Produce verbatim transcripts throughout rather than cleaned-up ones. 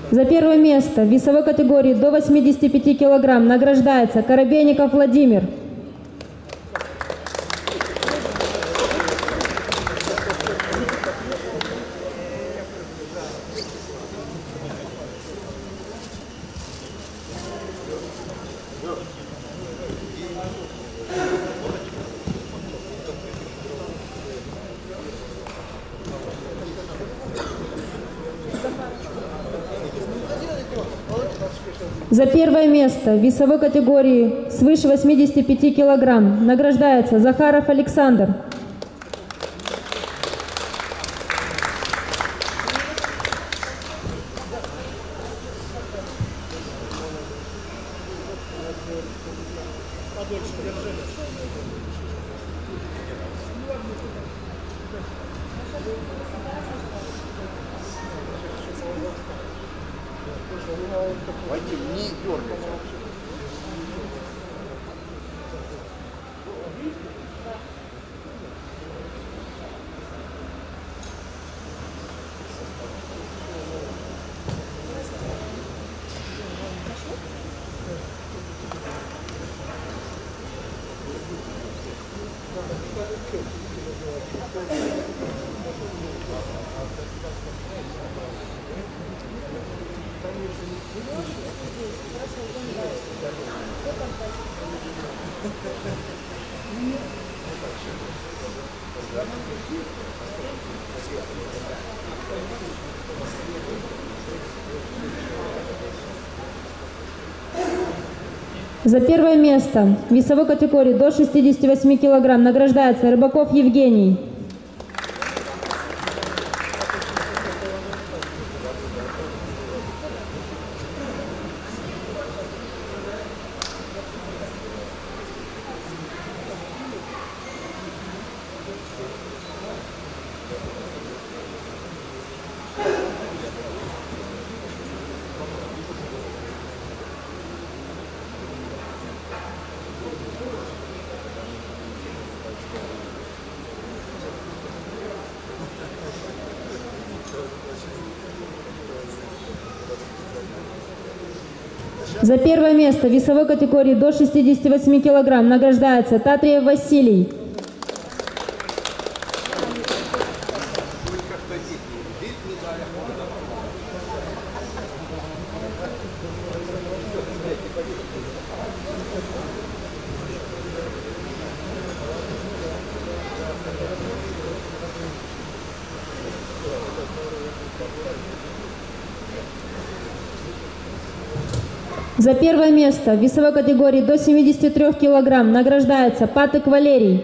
За первое место в весовой категории до восьмидесяти пяти килограмм награждается Коробейников Владимир. За первое место в весовой категории свыше восьмидесяти пяти килограмм награждается Захаров Александр. Войти, не дергайся. За первое место в весовой категории до шестидесяти восьми килограмм награждается Рыбаков Евгений. За первое место в весовой категории до шестидесяти восьми килограмм награждается Татриев Василий. За первое место в весовой категории до семидесяти трёх килограмм награждается Патык Валерий.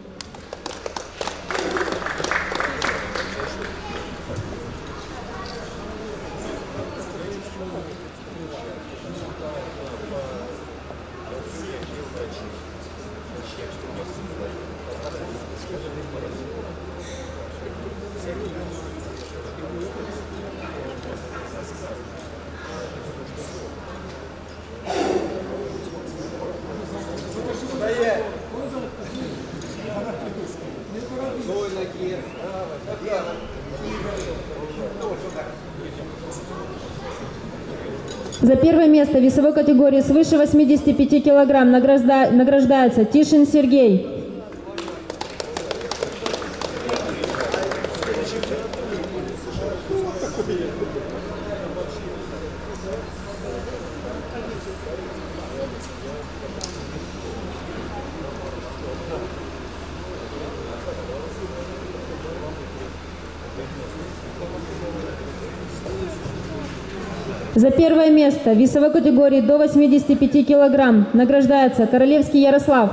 За первое место в весовой категории свыше восьмидесяти пяти килограмм награжда... награждается Тишин Сергей. За первое место в весовой категории до восьмидесяти пяти килограмм награждается Королевский Ярослав.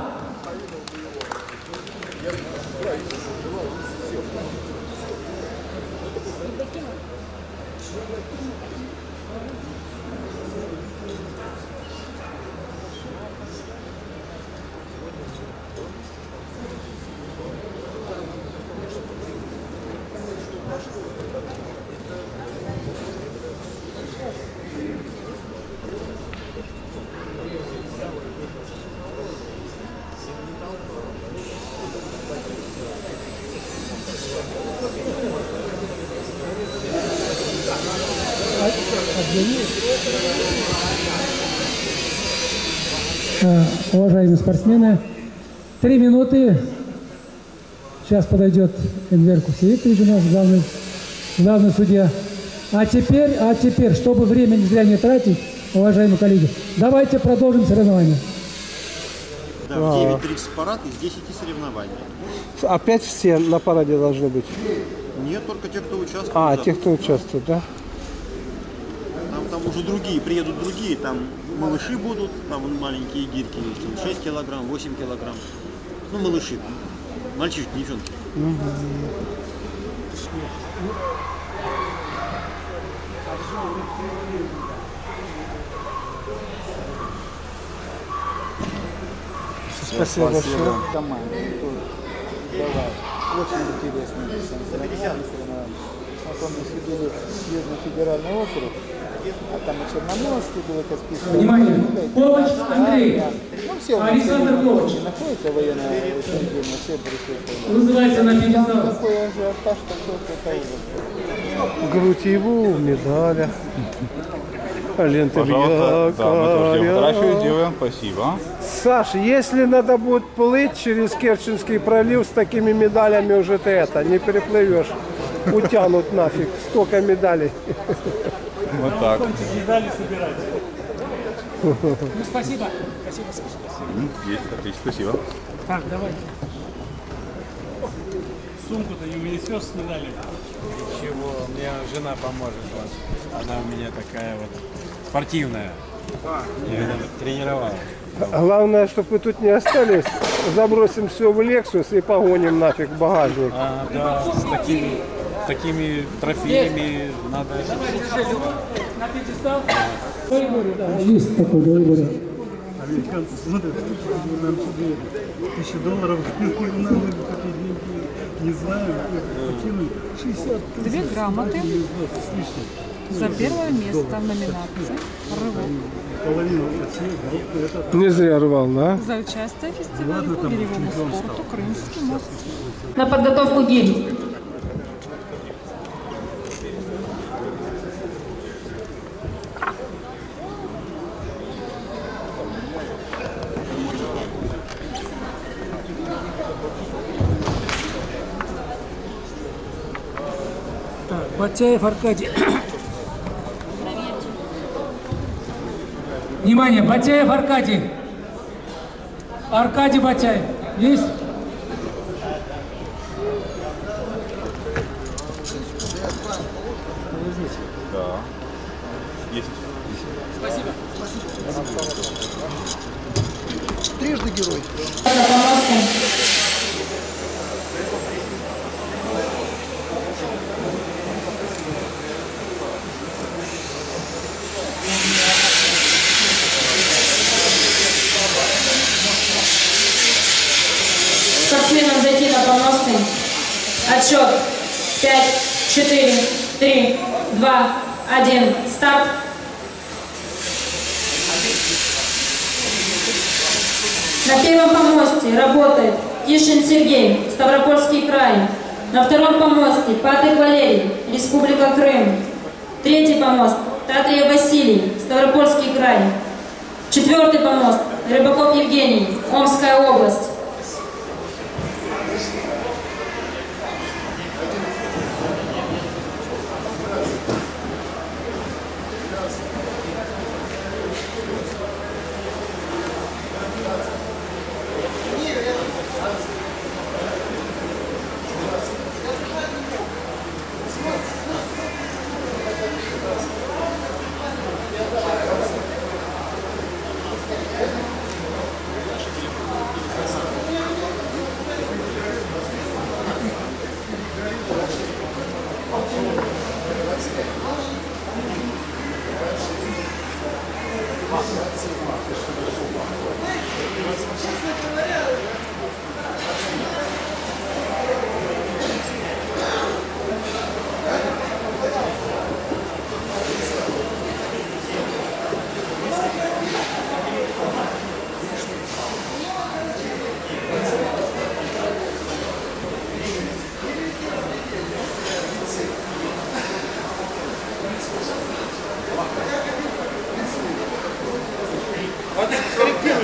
Right? А, уважаемые спортсмены, три минуты. Сейчас подойдет Энвер Кусеевич, у нас главный, главный судья. А теперь, а теперь, чтобы времени зря не тратить, уважаемые коллеги, давайте продолжим соревнования. Да, в девять тридцать парад из десяти соревнований. Опять все на параде должны быть? Нет, только те, кто участвует. А, да. те, кто участвует, да? Там, там уже другие, приедут другие, там малыши будут, там вон маленькие гирьки есть, там шесть килограмм, восемь килограмм. Ну, малыши, мальчишки, девчонки. Спасибо большое. Команде. Давай. Очень интересно. Вот он судили Южный федеральный округ, а там и Черноморский был, Каспийский. Внимание! Ковач Андрей! Да. Ну, все Александр Ковач находится военное учреждение, все присутствуют. вызывается на пьедестал. Такой ажиотаж, такой какой-то. Грудь его в медалях. Лента Пожалуйста, да, мы тоже яркая. фотографию сделаем, спасибо. Саш, если надо будет плыть через Керченский пролив с такими медалями, уже ты это, не переплывешь. Утянут нафиг, столько медалей. Вот так. Медали собирать. Ну, спасибо. Спасибо, Саша. М, Есть, отлично, спасибо. Так, давай. Сумку-то не унесешь с медалями? Ничего, мне жена поможет. Вот. Она у меня такая вот спортивная. Я ее тренировала. Главное, чтобы вы тут не остались, забросим все в Lexus и погоним нафиг в багажник. А, да, с такими, с такими трофеями надо... На пьедестал? Есть такой выбор. Американцы смотрят, нам сюда тысячу долларов, нам надо какие деньги, не знаю, покинули шестьдесят тысяч. Две грамоты за первое место в номинации «Рывок». Половину всех, это Не зря рвал, да? За участие в фестивале по береговому спорту «Крымский мост». На подготовку гирь. Так, Батяев Аркадий. Внимание, Батяев Аркадий. Аркадий Батяев. Есть? Да. Есть. Трижды герой. Спортсменам зайти на помосты. Отсчет. пять, четыре, три, два, один. Старт. На первом помосте работает Тишин Сергей, Ставропольский край. На втором помосте Патрик Валерий, Республика Крым. Третий помост Татрия Василий, Ставропольский край. Четвертый помост Рыбаков Евгений, Омская область.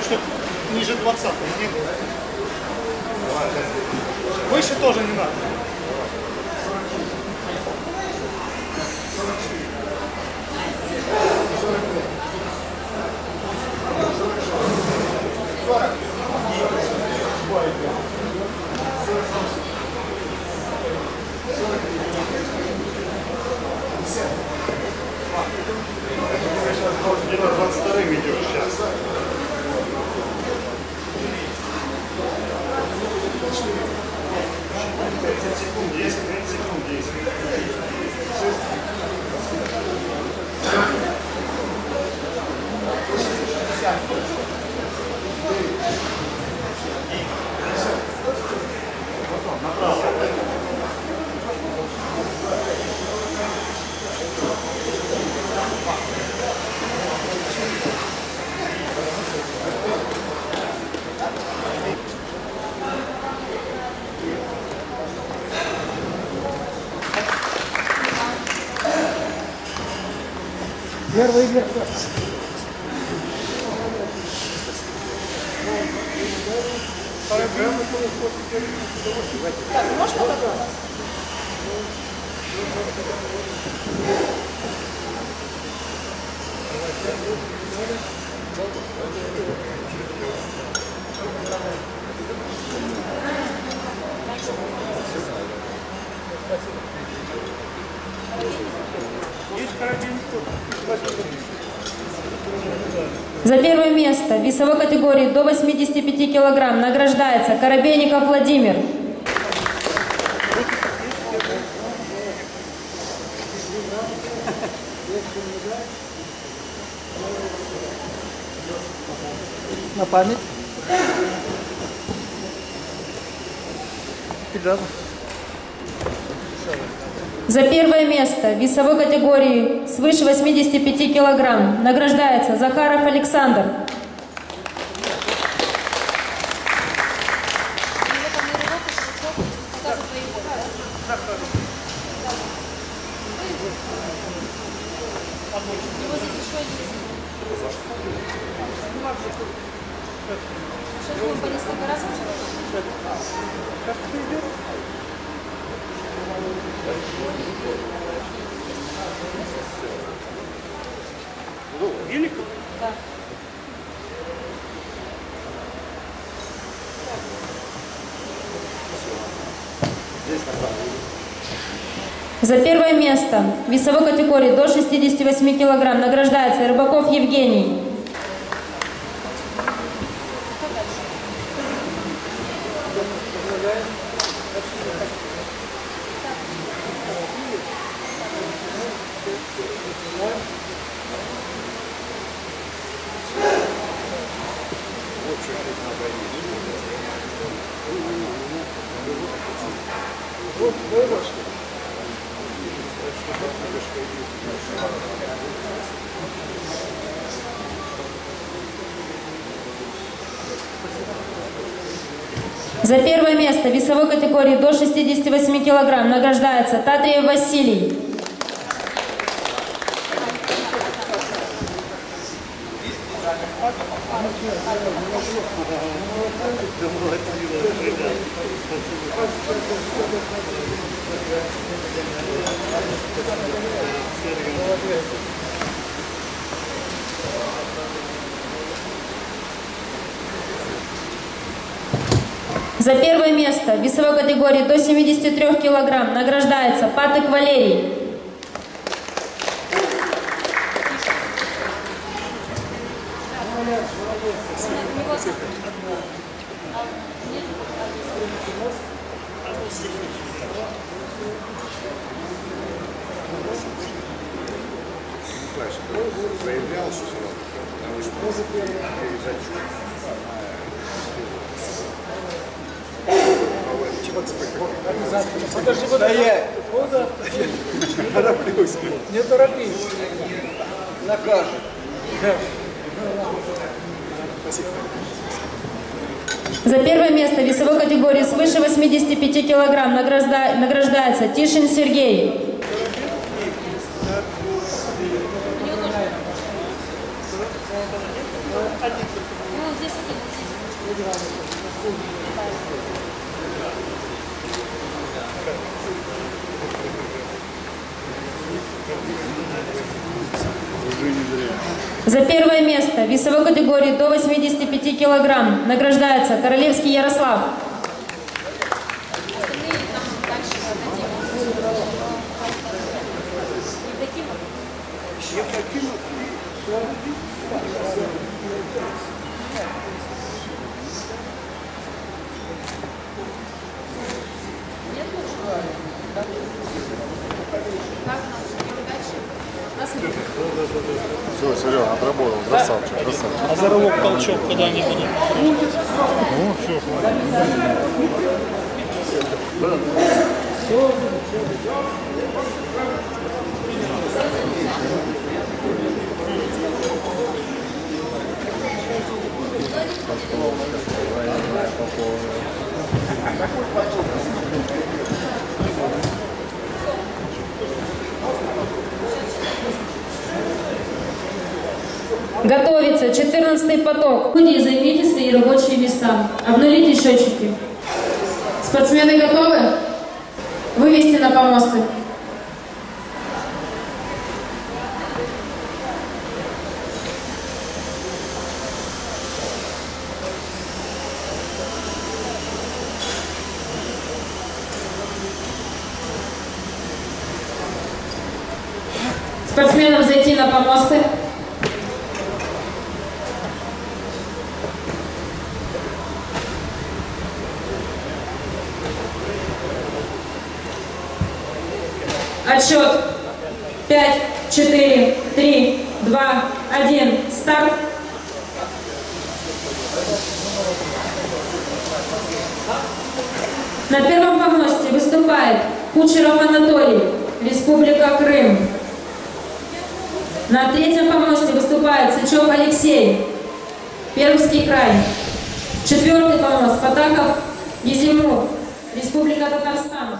чтобы ниже двадцатого не было. Выше тоже не надо. Где-то двадцать вторым идешь сейчас. тридцать секунд, десять, тридцать секунд, десять. Направо. Первый вверх. Так, можно такое? За первое место в весовой категории до восьмидесяти пяти килограмм награждается Коробейников Владимир. На память. Три раза. За первое место в весовой категории свыше восьмидесяти пяти килограмм награждается Захаров Александр. Велик? Да. За первое место в весовой категории до шестидесяти восьми килограмм награждается Рыбаков Евгений. За первое место в весовой категории до шестидесяти восьми килограмм награждается Татриев Василий. За первое место в весовой категории до семидесяти трёх килограмм награждается Патык Валерий. Заявлял, что потому что переезжать. Подожди, подожди. Тороплюсь. Не торопись. Накажет. За первое место в весовой категории свыше восьмидесяти пяти килограмм награжда... награждается Тишин Сергей. Ну, За первое место в весовой категории до восьмидесяти пяти килограмм награждается Королевский Ярослав. Все, Серега, отработал. Красавчик, красавчик. А зарывок толчок когда-нибудь? Ну, все, Готовится четырнадцатый поток. Люди, займите свои рабочие места. Обнулите счетчики. Спортсмены готовы? Вывести на помосты. Спортсменам зайти на помосты. Отсчет. Пять, четыре, три, два, один. Старт. На первом помосте выступает Кучеров Анатолий, Республика Крым. На третьем помосте выступает Сычев Алексей, Пермский край. Четвертый помост Потаков Езимур, Республика Татарстан.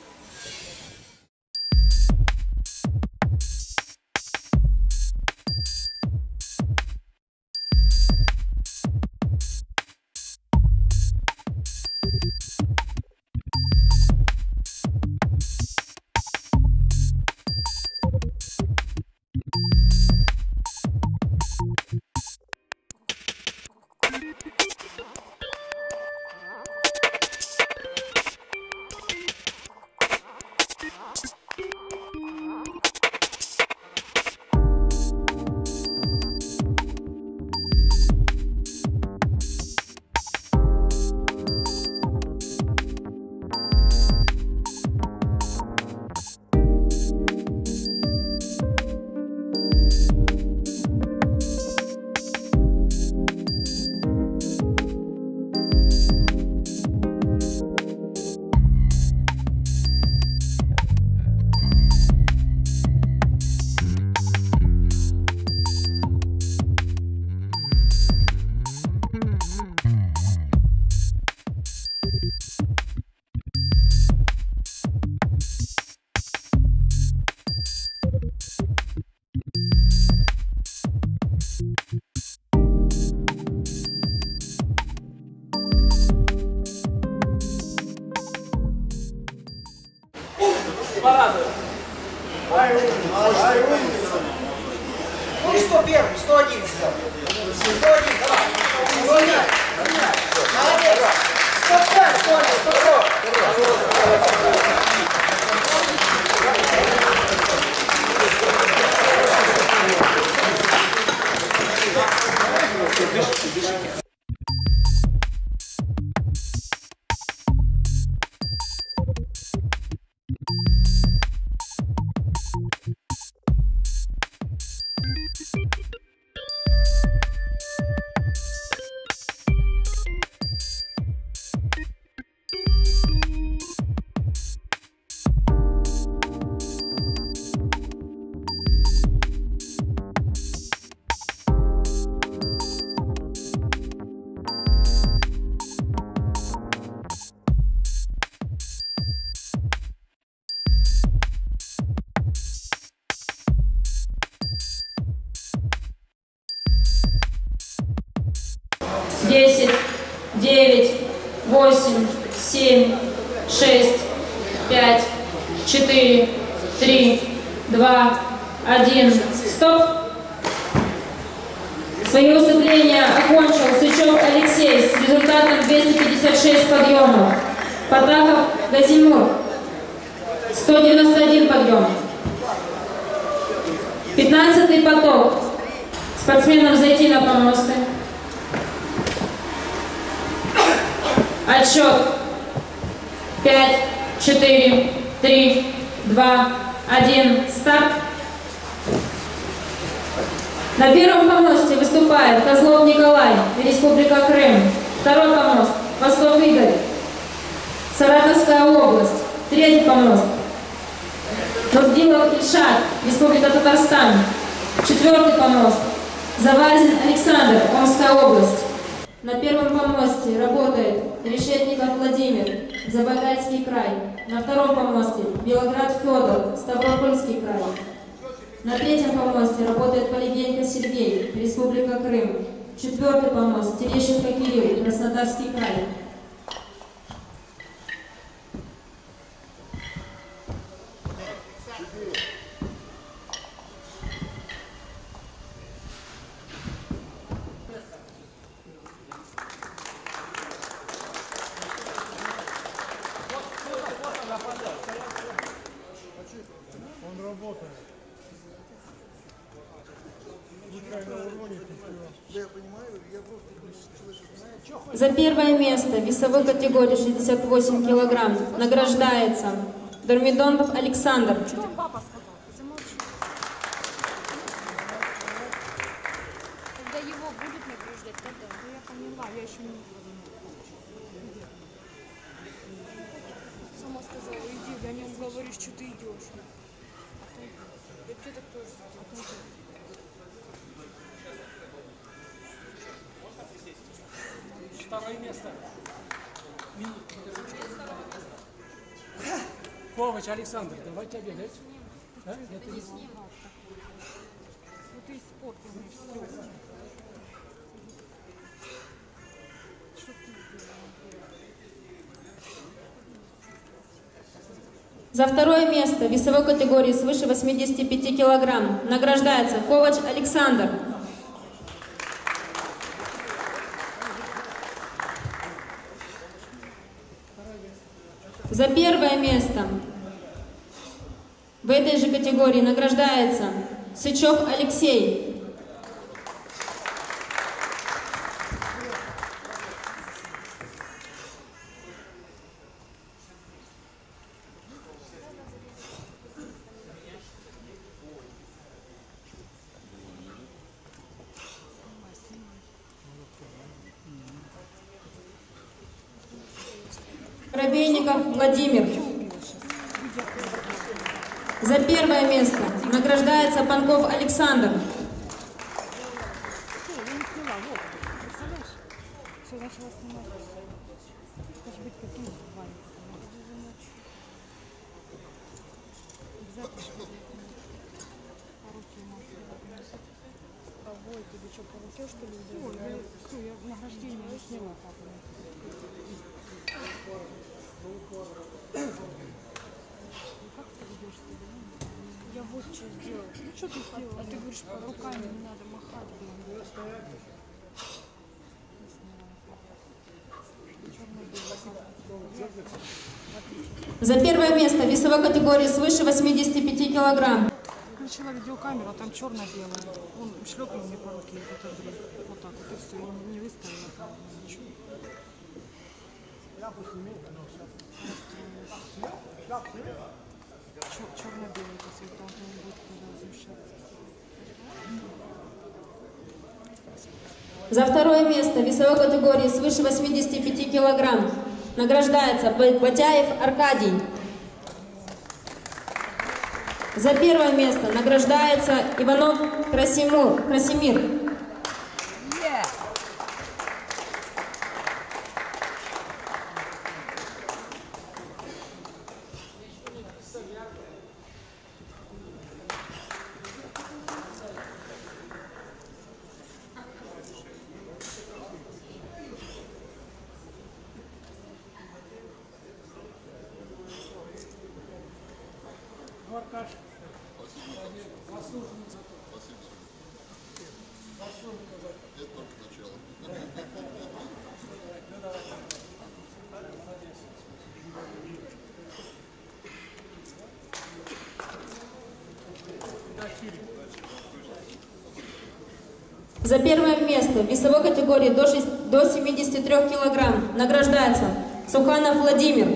Ну что первый, сто один сделал. сто один, давай. сто один. Молодец. сто пять, сто один, сто пять. девять, восемь, семь, шесть, пять, четыре, три, два, один. Стоп! Свое выступление окончил Сычев Алексей с результатом двести пятьдесят шесть подъемов. Потахов Газимур сто девяносто один подъем. Пятнадцатый поток. Спортсменам зайти на помосты. Отсчет. Пять, четыре, три, два, один. Старт. На первом помосте выступает Козлов Николай, Республика Крым. Второй помост – Восток Игорь, Саратовская область. Третий помост – Нурдилов Ильшат, Республика Татарстан. Четвертый помост – Завазин Александр, Омская область. На первом помосте работает Решетников Владимир, Забайкальский край. На втором помосте – Белоград Федор, Ставропольский край. На третьем помосте работает Полигенко Сергей, Республика Крым. Четвертый помост – Терещенко Кирилл, Краснодарский край. Он работает. За первое место в весовой категории шестьдесят восемь килограмм награждается Дормидонов Александр. Когда его будут награждать, тогда. Я поняла, я еще не... Сама сказала, иди, я не говоришь, что ты идешь. Я тебе так тоже сделала. Второе место. Ковач Александр, давайте обедать. Да? Это не... Вот ты испортил все. За второе место в весовой категории свыше восьмидесяти пяти килограмм награждается Ковач Александр. За первое место в этой же категории награждается Сычев Алексей. Коробейников Владимир. За первое место награждается Панков Александр. Я вот что сделал. Что ты сделал? А ты говоришь, руками не надо махать, блин. За первое место в весовой категории свыше восьмидесяти пяти килограмм. Включила видеокамеру, а там черно-белое. Он шлепнул мне по руке, вот, вот так вот, и все, не выставила там ничего. Черно-белый цвет должен быть, когда размешаться. За второе место в весовой категории свыше восьмидесяти пяти килограмм награждается Батяев Аркадий. За первое место награждается Иванов Красимур, Красимир. Yeah. покаж. Заслуженно за то. Это только начало. За первое место в весовой категории до, шести, до семидесяти трёх килограмм награждается Суханов Владимир.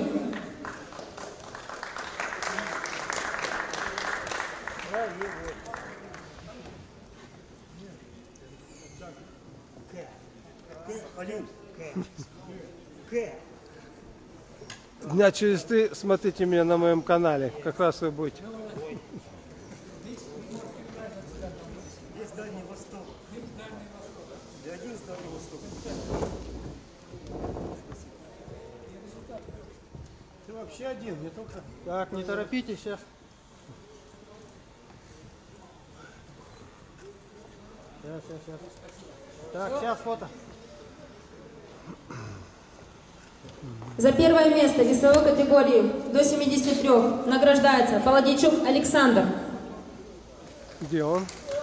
Дня через три смотрите меня на моем канале, как раз вы будете. Есть Дальний Восток. Я один с Дальнего Востока. Ты вообще один, не только... Так, не торопитесь сейчас. Сейчас, сейчас, сейчас. Так, сейчас фото. За первое место в весовой категории до семидесяти трёх награждается Полодейчук Александр. Где он?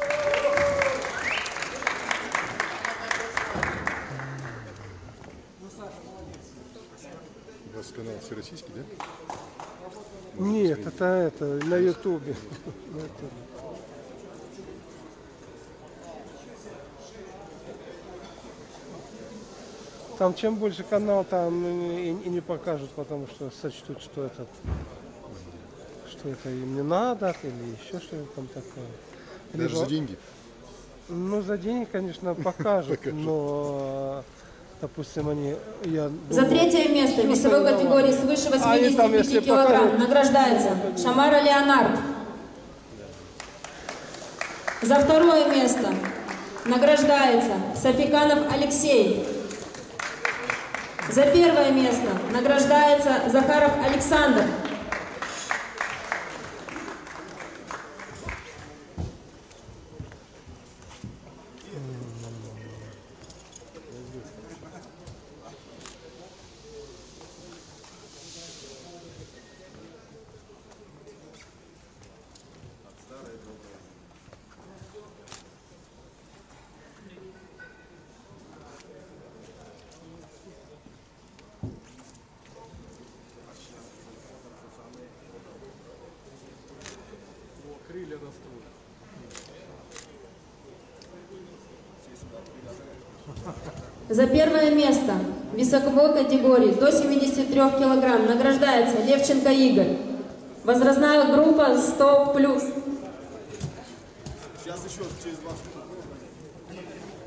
У вас канал всероссийский, да? Нет, это это на ютубе. Там чем больше канал, там и, и не покажут, потому что сочтут, что это, что это им не надо, или еще что-то там такое. Даже Либо, за деньги? Ну, за деньги, конечно, покажут, но, допустим, они... Я За думаю, третье место в весовой категории свыше восьмидесяти пяти килограмм награждается Шамара Леонард. За второе место награждается Софиканов Алексей. За первое место награждается Захаров Александр. Крылья растут. За первое место в весовой категории до семидесяти трёх килограмм награждается Левченко Игорь. Возрастная группа сто плюс. Сейчас еще через двадцать минут.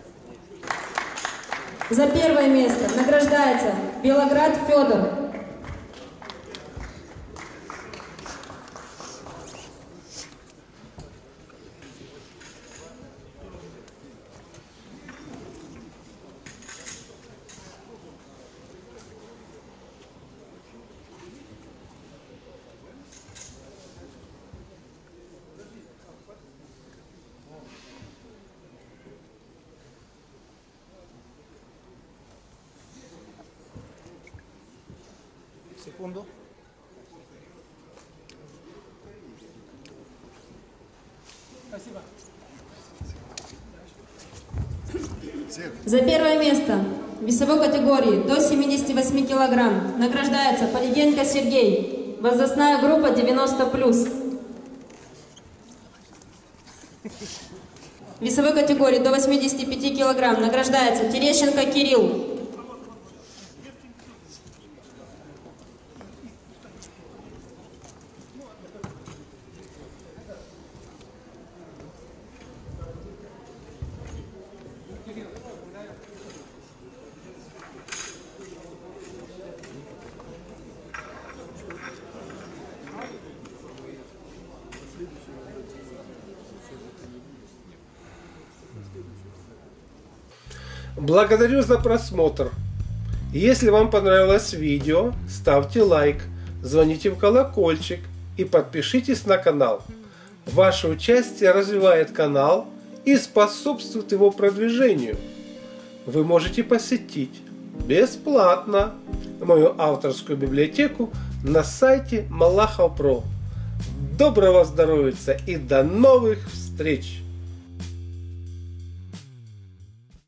За первое место награждается Белоград Федор. Секунду. Спасибо. За первое место в весовой категории до семидесяти восьми килограмм награждается Полиденко Сергей. Возрастная группа девяносто плюс. В весовой категории до восьмидесяти пяти килограмм награждается Терещенко Кирилл. Благодарю за просмотр. Если вам понравилось видео, ставьте лайк, звоните в колокольчик и подпишитесь на канал. Ваше участие развивает канал и способствует его продвижению. Вы можете посетить бесплатно мою авторскую библиотеку на сайте Малахов точка про. Доброго здоровья и до новых встреч!